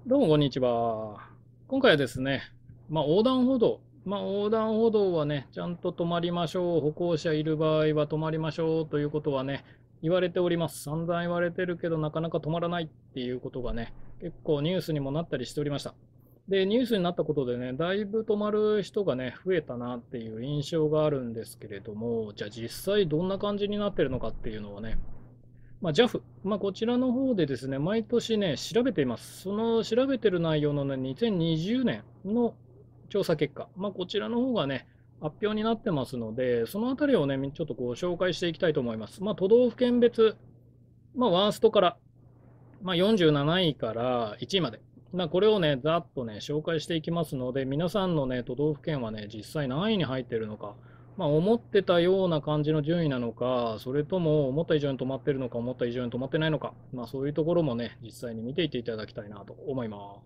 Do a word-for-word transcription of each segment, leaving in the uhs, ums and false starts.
どうもこんにちは。今回はですね、まあ、横断歩道、まあ、横断歩道はね、ちゃんと止まりましょう、歩行者いる場合は止まりましょうということはね、言われております。散々言われてるけど、なかなか止まらないっていうことがね、結構ニュースにもなったりしておりました。で、ニュースになったことでね、だいぶ止まる人がね、増えたなっていう印象があるんですけれども、じゃあ実際どんな感じになってるのかっていうのをね、まあ、ジャフ、まあ、こちらの方でですね、毎年ね、調べています。その調べてる内容のね、にせんにじゅうねんの調査結果、まあ、こちらの方がね、発表になってますので、そのあたりをね、ちょっとこう紹介していきたいと思います。まあ、都道府県別、まあ、ワーストから、まあ、よんじゅうなないいからいちいまで、まあ、これをね、ざっとね、紹介していきますので、皆さんのね、都道府県はね、実際何位に入っているのか、まあ、思ってたような感じの順位なのか、それとも思った以上に止まってるのか、思った以上に止まってないのか、まあ、そういうところもね、実際に見ていっていただきたいなと思います。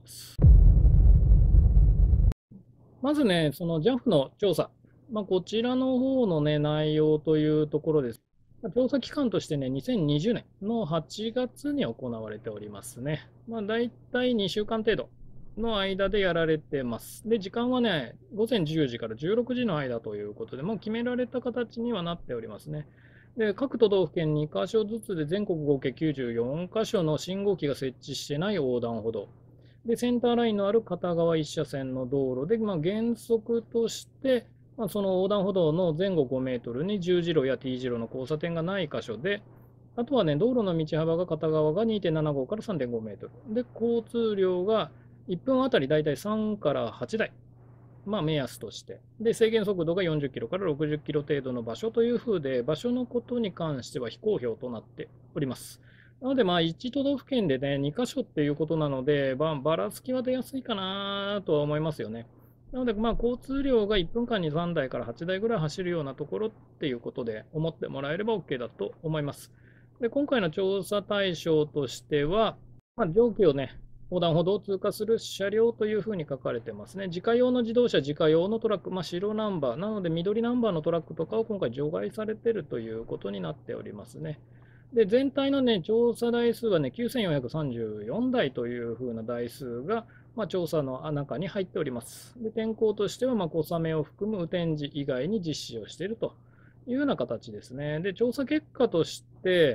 まずね、その ジャフ の調査、まあ、こちらの方のね、内容というところです。まあ調査期間としてね、にせんにじゅうねんのはちがつに行われておりますね。まあ、だいたいにしゅうかん程度の間でやられてます。で、時間はね、ごぜんじゅうじからじゅうろくじの間ということで、もう決められた形にはなっておりますね。で、各都道府県にかしょずつで全国合計きゅうじゅうよんかしょの信号機が設置してない横断歩道。で、センターラインのある片側いっ車線の道路で、まあ、原則として、まあ、その横断歩道の前後ごメートルに十字路や T 字路の交差点がない箇所で、あとはね、道路の道幅が片側がにてんななごからさんてんごメートル。で、交通量がいっぷんあたりだいたいさんからはちだい。まあ、目安として。で、制限速度がよんじゅっキロからろくじゅっキロ程度の場所というふうで、場所のことに関しては非公表となっております。なので、まあ、いち都道府県でね、に箇所っていうことなので、まあ、ばらつきは出やすいかなとは思いますよね。なので、まあ、交通量がいっぷんかんにさんだいからはちだいぐらい走るようなところっていうことで思ってもらえれば OK だと思います。で、今回の調査対象としては、まあ、上記をね、横断歩道を通過する車両というふうに書かれてますね。自家用の自動車、自家用のトラック、まあ、白ナンバー、なので緑ナンバーのトラックとかを今回除外されているということになっておりますね。で、全体のね、調査台数はね、きゅうせんよんひゃくさんじゅうよんだいというふうな台数が、まあ、調査の中に入っております。で、天候としては、まあ、小雨を含む雨天時以外に実施をしているというような形ですね。で、調査結果として、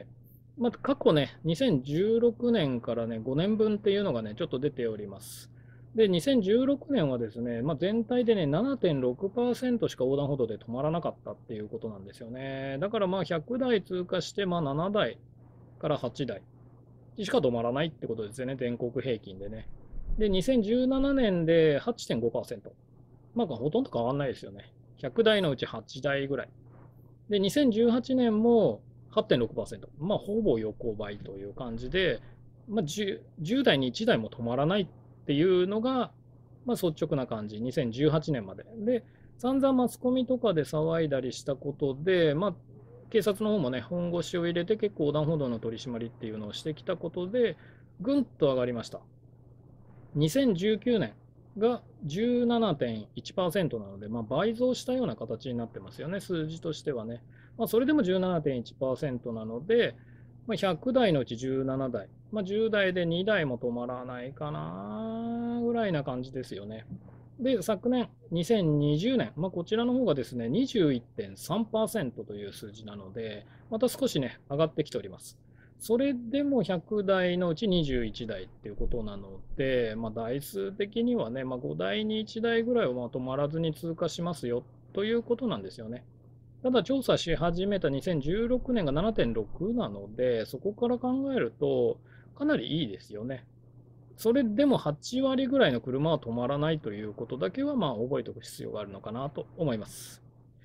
まあ、過去ね、にせんじゅうろくねんからね、ごねんぶんっていうのがね、ちょっと出ております。で、にせんじゅうろくねんはですね、まあ、全体でね、ななてんろくパーセントしか横断歩道で止まらなかったっていうことなんですよね。だからまあひゃくだい通過して、まあななだいからはちだいしか止まらないってことですよね、全国平均でね。で、にせんじゅうななねんではちてんごパーセント。まあほとんど変わんないですよね。ひゃくだいのうちはちだいぐらい。で、にせんじゅうはちねんもはってんろくパーセント。まあ、ほぼ横ばいという感じで、まあ10、じゅう代にいちだいも止まらないっていうのが、まあ、率直な感じ。にせんじゅうはちねんまで。で、散々マスコミとかで騒いだりしたことで、まあ、警察の方もね、本腰を入れて結構横断歩道の取り締まりっていうのをしてきたことで、ぐんと上がりました。にせんじゅうきゅうねんがじゅうななてんいちパーセントなので、まあ、倍増したような形になってますよね、数字としてはね。まあ、それでもじゅうななてんいちパーセントなので、まあ、ひゃくだいのうちじゅうななだい、まあ、じゅうだいでにだいも止まらないかなぐらいな感じですよね。で、昨年、にせんにじゅうねん、まあ、こちらの方がですね、にじゅういってんさんパーセントという数字なので、また少しね、上がってきております。それでもひゃくだいのうちにじゅういちだいっていうことなので、まあ、台数的にはね、まあ、ごだいにいちだいぐらいはまとまらずに通過しますよということなんですよね。ただ調査し始めたにせんじゅうろくねんがななてんろくなので、そこから考えるとかなりいいですよね。それでもはち割ぐらいの車は止まらないということだけはまあ覚えておく必要があるのかなと思います。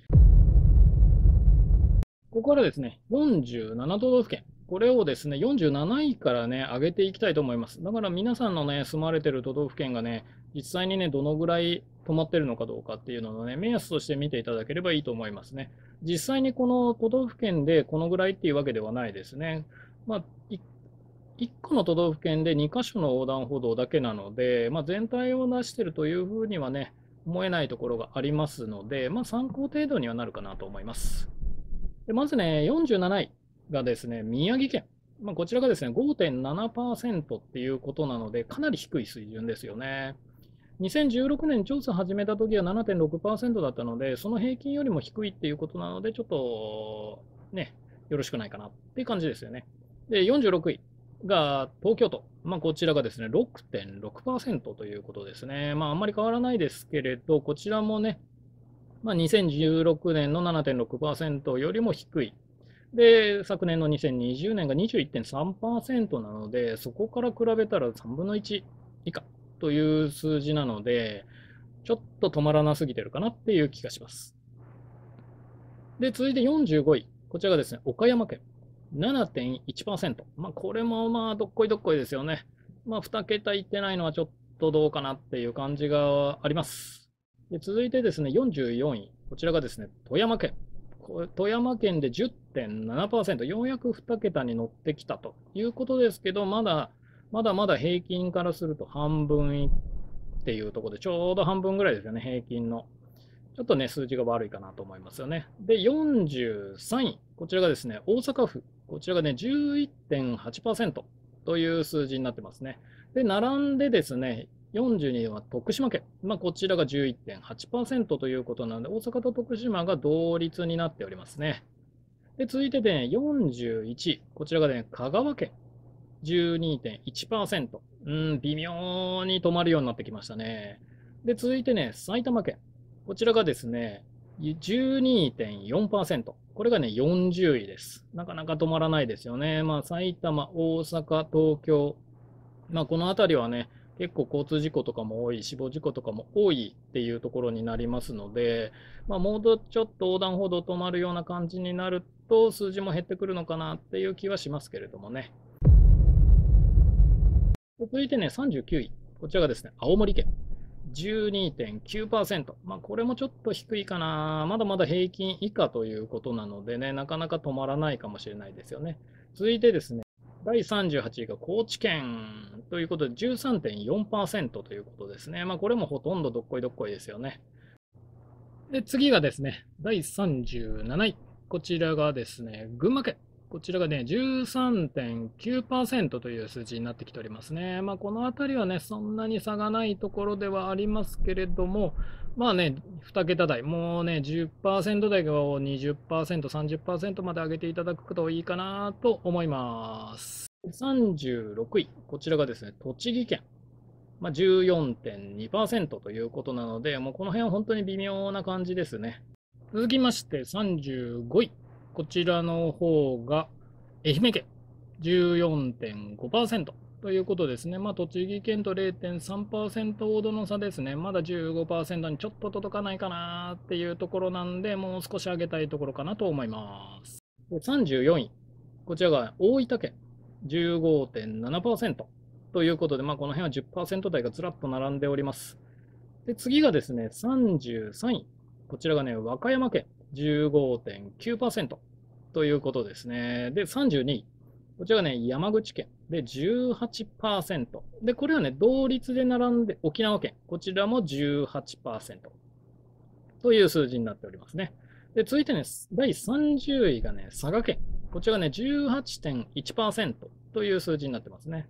ここからですね、よんじゅうなな都道府県。これをですね、よんじゅうなないからね、上げていきたいと思います。だから皆さんのね、住まれてる都道府県がね、実際にね、どのぐらい止まってるのかどうかっていうののね、目安として見ていただければいいと思いますね。実際にこの都道府県でこのぐらいっていうわけではないですね。まあ、いいっこの都道府県でに箇所の横断歩道だけなので、まあ、全体を出してるというふうにはね、思えないところがありますので、まあ、参考程度にはなるかなと思います。でまずね、よんじゅうなないがですね、宮城県。 まあ、こちらがですね、ごてんななパーセント っていうことなので、かなり低い水準ですよね。にせんじゅうろくねん調査始めた時は ななてんろくパーセント だったので、その平均よりも低いっていうことなので、ちょっとね、よろしくないかなっていう感じですよね。で、よんじゅうろくいが東京都。まあ、こちらがですね、ろくてんろくパーセント ということですね。まあ、あんまり変わらないですけれど、こちらもね、まあ、にせんじゅうろくねんの ななてんろくパーセント よりも低い。で、昨年のにせんにじゅうねんが にじゅういってんさんパーセント なので、そこから比べたらさんぶんのいち以下という数字なので、ちょっと止まらなすぎてるかなっていう気がします。で、続いてよんじゅうごい。こちらがですね、岡山県。ななてんいちパーセント。まあ、これもまあ、どっこいどっこいですよね。まあ、に桁いってないのはちょっとどうかなっていう感じがあります。で、続いてですね、よんじゅうよんい。こちらがですね、富山県。富山県で じゅってんななパーセント。ようやくに桁に乗ってきたということですけど、まだ、まだまだ平均からすると半分っていうところで、ちょうど半分ぐらいですよね、平均の。ちょっとね、数字が悪いかなと思いますよね。で、よんじゅうさんい。こちらがですね、大阪府。こちらがね、じゅういってんはちパーセント という数字になってますね。で、並んでですね、よんじゅうにいは徳島県。まあ、こちらが じゅういってんはちパーセント ということなので、大阪と徳島が同率になっておりますね。で、続いてね、よんじゅういち。こちらがね、香川県。じゅうにてんいちパーセント。うん、微妙に止まるようになってきましたね。で、続いてね、埼玉県。こちらがですね、じゅうにてんよんパーセント。これがね、よんじゅういです。なかなか止まらないですよね。まあ、埼玉、大阪、東京。まあ、この辺りはね、結構交通事故とかも多い、死亡事故とかも多いっていうところになりますので、まあ、もうちょっと横断歩道止まるような感じになると、数字も減ってくるのかなっていう気はしますけれどもね。続いてね、さんじゅうきゅうい。こちらがですね、青森県。じゅうにてんきゅうパーセント。まあ、これもちょっと低いかな。まだまだ平均以下ということなのでね、なかなか止まらないかもしれないですよね。続いてですね、だいさんじゅうはちいが高知県ということで じゅうさんてんよんパーセント ということですね。まあ、これもほとんどどっこいどっこいですよね。で、次がですね、だいさんじゅうなない。こちらがですね、群馬県。こちらがね、じゅうさんてんきゅうパーセント という数字になってきておりますね。まあ、このあたりはね、そんなに差がないところではありますけれども、まあね、に桁台、もうね、じゅっパーセント台をにじゅっパーセント、さんじゅっパーセントまで上げていただくといいかなと思います。さんじゅうろくい、こちらがですね、栃木県。まあ、じゅうよんてんにパーセント ということなので、もうこの辺は本当に微妙な感じですね。続きましてさんじゅうごい。こちらの方が愛媛県 じゅうよんてんごパーセント ということですね。まあ、栃木県と れいてんさんパーセント ほどの差ですね。まだじゅうごパーセントにちょっと届かないかなっていうところなんで、もう少し上げたいところかなと思います。さんじゅうよんい。こちらが大分県 じゅうごてんななパーセント。ということで、まあ、この辺はじゅっパーセント台がずらっと並んでおります。で、次がですね、さんじゅうさんい。こちらがね、和歌山県 じゅうごてんきゅうパーセント ということですね。で、さんじゅうにい。こちらがね、山口県で じゅうはちパーセント。で、これはね、同率で並んで、沖縄県。こちらも じゅうはちパーセント という数字になっておりますね。で、続いてね、だいさんじゅういがね、佐賀県。こちらがね、じゅうはちてんいちパーセント という数字になってますね。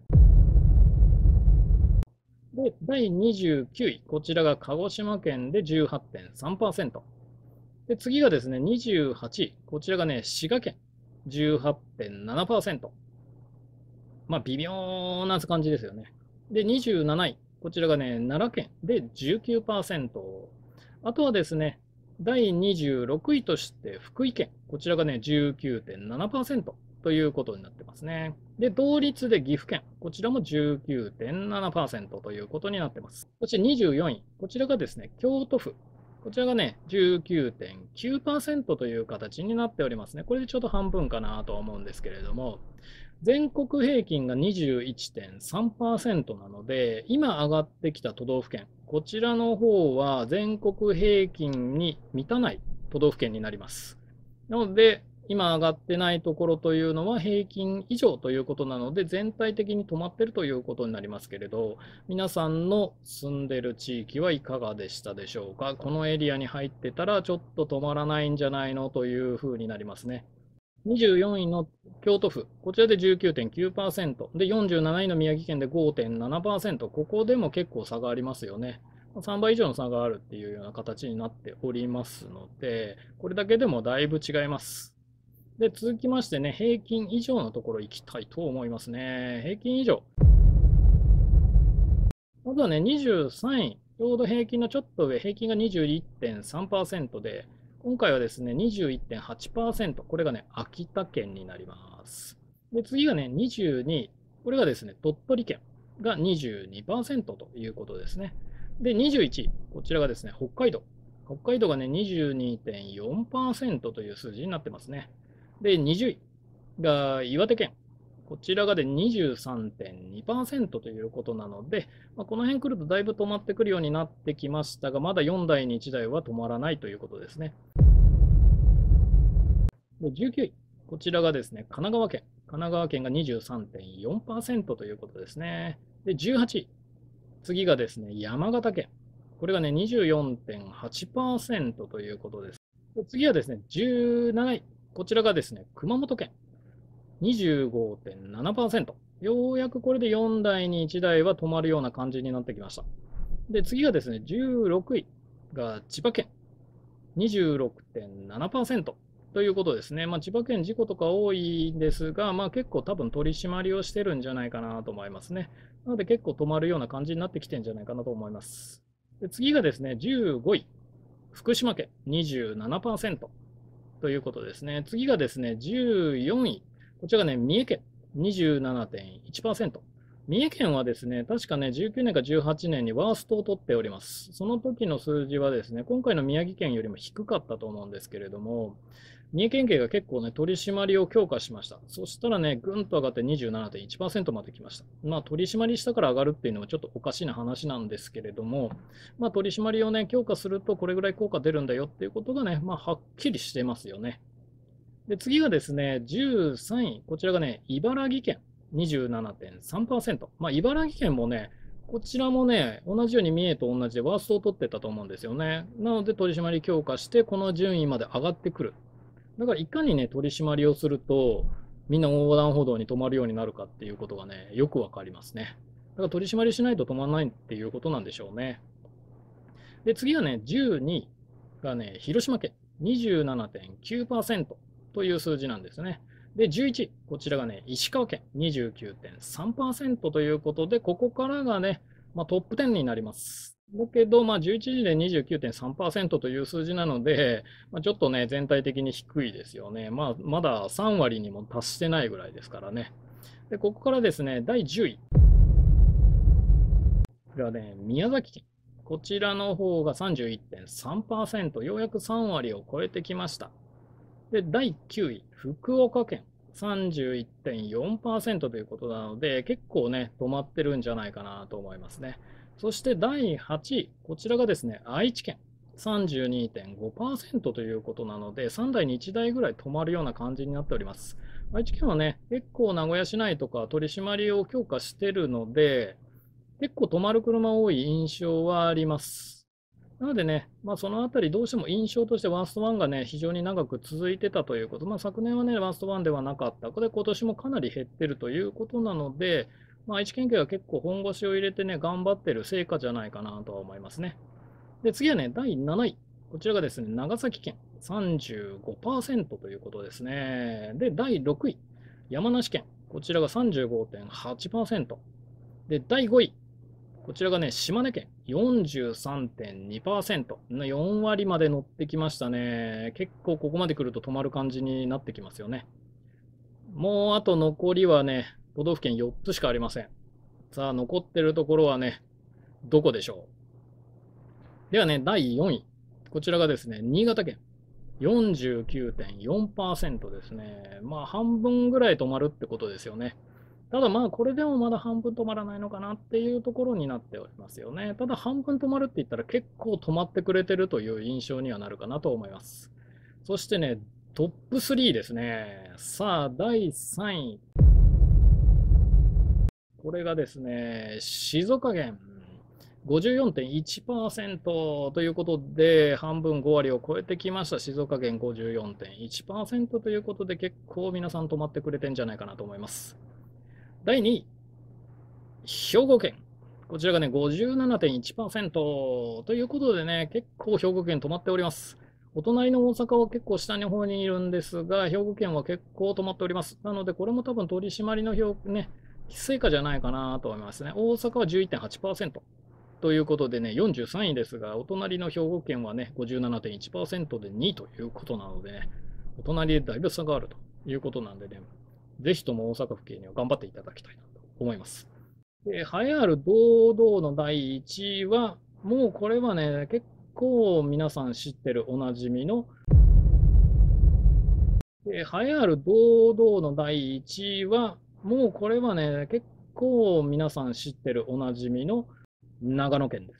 で、だいにじゅうきゅうい、こちらが鹿児島県で じゅうはちてんさんパーセント。で、次がですね、にじゅうはちい、こちらがね、滋賀県、じゅうはちてんななパーセント。まあ、微妙な感じですよね。で、にじゅうなない、こちらがね、奈良県で じゅうきゅうパーセント。あとはですね、だいにじゅうろくいとして福井県、こちらがね、じゅうきゅうてんななパーセントということになってますね。で、同率で岐阜県、こちらも じゅうきゅうてんななパーセント ということになってます。そしてにじゅうよんい、こちらがですね、京都府、こちらがね、じゅうきゅうてんきゅうパーセント という形になっておりますね。これでちょうど半分かなとは思うんですけれども、全国平均が にじゅういってんさんパーセント なので、今上がってきた都道府県、こちらの方は全国平均に満たない都道府県になります。なので、今上がってないところというのは平均以上ということなので、全体的に止まっているということになりますけれど、皆さんの住んでる地域はいかがでしたでしょうか。このエリアに入ってたらちょっと止まらないんじゃないのというふうになりますね。 にじゅうよんいの京都府、こちらでじゅうきゅうてんきゅうパーセント、で、よんじゅうなないの宮城県で ごてんななパーセント、ここでも結構差がありますよね。さんばい以上の差があるっていうような形になっておりますので、これだけでもだいぶ違います。で、続きましてね、平均以上のところ行きたいと思いますね。平均以上。まずはね、にじゅうさんい、ちょうど平均のちょっと上、平均がにじゅういってんさんパーセントで、今回はですね、にじゅういってんはちパーセント、これがね、秋田県になります。で、次がね、にじゅうにい、これがですね、鳥取県がにじゅうにパーセントということですね。で、にじゅういちい、こちらがですね、北海道。北海道がね、にじゅうにてんよんパーセントという数字になってますね。で、にじゅういが岩手県。こちらがで にじゅうさんてんにパーセント ということなので、まあ、この辺来るとだいぶ止まってくるようになってきましたが、まだよんだいにいちだいは止まらないということですね。でじゅうきゅうい、こちらがですね、神奈川県。神奈川県が にじゅうさんてんよんパーセント ということですね。で、じゅうはちい、次がですね、山形県。これがね、にじゅうよんてんはちパーセント ということです。で次はですね、じゅうなない、こちらがですね、熊本県。にじゅうごてんななパーセント。ようやくこれでよんだいにいちだいは止まるような感じになってきました。で、次がですね、じゅうろくいが千葉県。にじゅうろくてんななパーセント。ということですね。まあ、千葉県事故とか多いんですが、まあ、結構多分取り締まりをしてるんじゃないかなと思いますね。なので結構止まるような感じになってきてるんじゃないかなと思います。で次がですね、じゅうごい、福島県にじゅうななパーセント。ということですね。次がですね、じゅうよんい。こちらがね、三重県にじゅうななてんいちパーセント。三重県はですね、確かね、じゅうきゅうねんかじゅうはちねんにワーストを取っております。その時の数字はですね、今回の宮城県よりも低かったと思うんですけれども、三重県警が結構ね、取り締まりを強化しました。そしたらね、ぐんと上がって にじゅうななてんいちパーセント まで来ました。まあ、取り締まりしたから上がるっていうのはちょっとおかしな話なんですけれども、まあ、取り締まりをね、強化するとこれぐらい効果出るんだよっていうことがね、まあ、はっきりしてますよね。で、次がですね、じゅうさんい。こちらがね、茨城県にじゅうななてんさんパーセント。まあ、茨城県もね、こちらもね、同じように三重と同じでワーストを取ってたと思うんですよね。なので取り締まり強化して、この順位まで上がってくる。だからいかにね、取り締まりをすると、みんな横断歩道に止まるようになるかっていうことがね、よくわかりますね。だから取り締まりしないと止まらないっていうことなんでしょうね。で、次はね、じゅうにいがね、広島県にじゅうななてんきゅうパーセントという数字なんですね。で、じゅういちい、こちらがね、石川県にじゅうきゅうてんさんパーセントということで、ここからがね、まあ、トップじゅうになります。だけど、まあ、じゅういちじで にじゅうきゅうてんさんパーセント という数字なので、まあ、ちょっとね、全体的に低いですよね。まあ、まださん割にも達してないぐらいですからね。で、ここからですね、だいじゅういがね、宮崎県。こちらの方が さんじゅういってんさんパーセント、ようやくさん割を超えてきました。で、だいきゅうい、福岡県。さんじゅういってんよんパーセントということなので、結構ね、止まってるんじゃないかなと思いますね。そしてだいはちい、こちらがですね、愛知県。さんじゅうにてんごパーセント ということなので、さんだいにいちだいぐらい止まるような感じになっております。愛知県はね、結構名古屋市内とか取り締まりを強化してるので、結構止まる車多い印象はあります。なのでね、まあ、そのあたりどうしても印象としてワーストワンがね、非常に長く続いてたということ、まあ、昨年はね、ワーストワンではなかった。これ今年もかなり減ってるということなので、まあ、愛知県警は結構本腰を入れてね、頑張ってる成果じゃないかなとは思いますね。で、次はね、だいなない。こちらがですね、長崎県さんじゅうごパーセントということですね。で、だいろくい。山梨県。こちらが さんじゅうごてんはちパーセント。で、だいごい。こちらがね、島根県よんじゅうさんてんにパーセント。よん割まで乗ってきましたね。結構ここまで来ると止まる感じになってきますよね。もうあと残りはね、都道府県よっつしかありません。さあ、残ってるところはね、どこでしょう。ではね、だいよんい。こちらがですね、新潟県。よんじゅうきゅうてんよんパーセント ですね。まあ、半分ぐらい止まるってことですよね。ただまあ、これでもまだ半分止まらないのかなっていうところになっておりますよね。ただ半分止まるって言ったら結構止まってくれてるという印象にはなるかなと思います。そしてね、トップスリーですね。さあ、だいさんい。これがですね、静岡県。 ごじゅうよんてんいちパーセント ということで、半分ご割を超えてきました。静岡県 ごじゅうよんてんいちパーセント ということで、結構皆さん止まってくれてんじゃないかなと思います。だいにい、兵庫県。こちらがね、ごじゅうななてんいちパーセント ということでね、結構兵庫県止まっております。お隣の大阪は結構下の方にいるんですが、兵庫県は結構止まっております。なので、これも多分取り締まりの表、ね、成果じゃないかなと思いますね。大阪は じゅういってんはちパーセント。ということでね、よんじゅうさんいですが、お隣の兵庫県はね、ごじゅうななてんいちパーセント でにいということなのでね、お隣でだいぶ差があるということなんでね、ぜひとも大阪府警には頑張っていただきたいなと思います。で、栄えある堂々のだいいちいは、もうこれはね、結構皆さん知ってるおなじみの、で、栄えある堂々のだいいちいは、もうこれはね、結構皆さん知ってるおなじみの長野県です。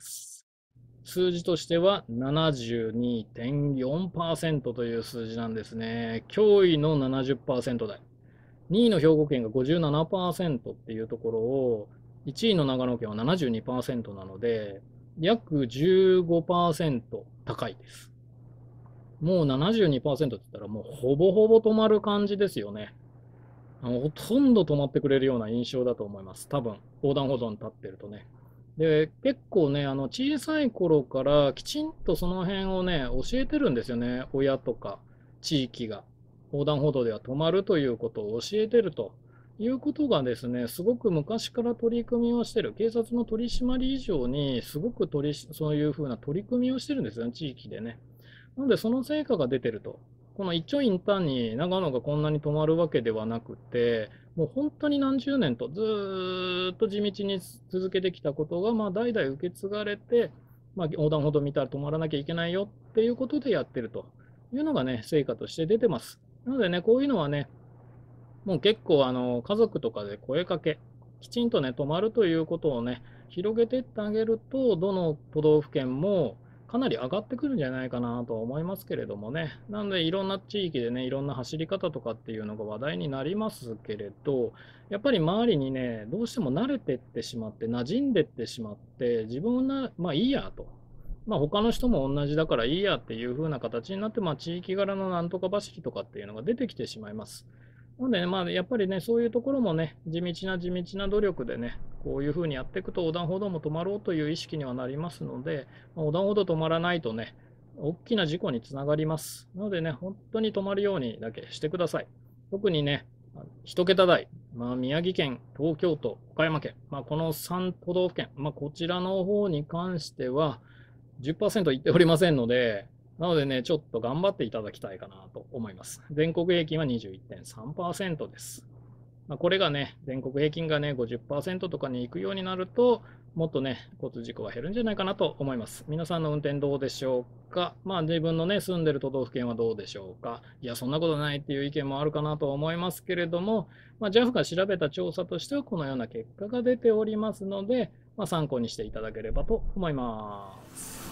数字としては ななじゅうにてんよんパーセント という数字なんですね。驚異の ななじゅっパーセント 台。にいの兵庫県が ごじゅうななパーセント っていうところを、いちいの長野県は ななじゅうにパーセント なので、約 じゅうごパーセント 高いです。もう ななじゅうにパーセント って言ったらもうほぼほぼ止まる感じですよね。ほとんど止まってくれるような印象だと思います。多分、横断歩道に立ってるとね。で、結構ね、あの、小さい頃からきちんとその辺をね、教えてるんですよね。親とか地域が。横断歩道では止まるということを教えてるということがですね、すごく昔から取り組みをしてる。警察の取り締まり以上に、すごく取り、そういうふうな取り組みをしてるんですよね、地域でね。なので、その成果が出てると。この一長一短に長野がこんなに止まるわけではなくて、もう本当に何十年とずーっと地道に続けてきたことが、まあ、代々受け継がれて、まあ、横断歩道見たら止まらなきゃいけないよっていうことでやってるというのがね、成果として出てます。なのでね、こういうのはね、もう結構あの家族とかで声かけ、きちんとね、止まるということをね、広げていってあげると、どの都道府県もかなり上がってくるんじゃないかなと思いますけれどもね。なので、いろんな地域でね、いろんな走り方とかっていうのが話題になりますけれど、やっぱり周りにね、どうしても慣れてってしまって、馴染んでってしまって、自分な、まあいいやと。まあ他の人も同じだからいいやっていう風な形になって、まあ地域柄のなんとか走りとかっていうのが出てきてしまいます。なので、ね、まあ、やっぱりね、そういうところもね、地道な地道な努力でね、こういうふうにやっていくと横断歩道も止まろうという意識にはなりますので、まあ、横断歩道止まらないとね、大きな事故につながります。なのでね、本当に止まるようにだけしてください。特にね、一桁台、まあ、宮城県、東京都、岡山県、まあ、このさん都道府県、まあ、こちらの方に関しては、じゅっパーセントいっておりませんので、なのでね、ちょっと頑張っていただきたいかなと思います。全国平均は にじゅういってんさんパーセント です。まあ、これがね、全国平均がね、ごじゅっパーセントとかに行くようになると、もっとね、交通事故は減るんじゃないかなと思います。皆さんの運転どうでしょうか。まあ自分のね、住んでる都道府県はどうでしょうか。いや、そんなことないっていう意見もあるかなと思いますけれども、まあ、ジャフ が調べた調査としてはこのような結果が出ておりますので、まあ、参考にしていただければと思います。